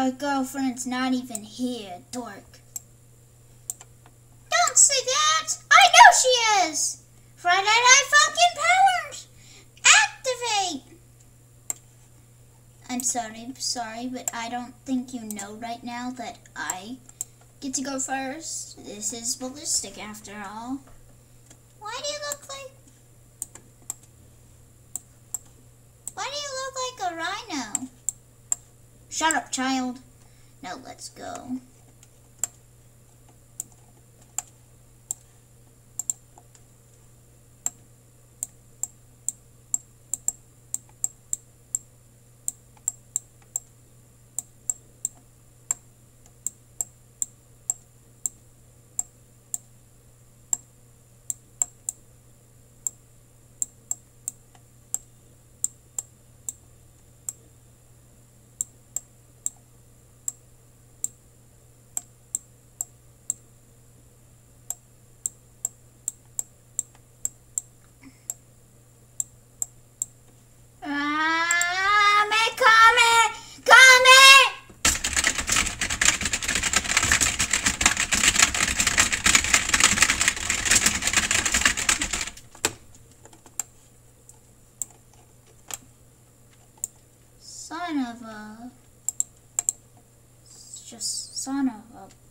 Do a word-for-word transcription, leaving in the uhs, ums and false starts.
Your girlfriend's not even here, dork. Don't say that! I know she is! Friday Night Funkin' Powers! Activate! I'm sorry, sorry, but I don't think you know right now that I get to go first. This is ballistic after all. Why do you look like... Why do you look like a rhino? Shut up, child. Now let's go. Son of a... Just son of a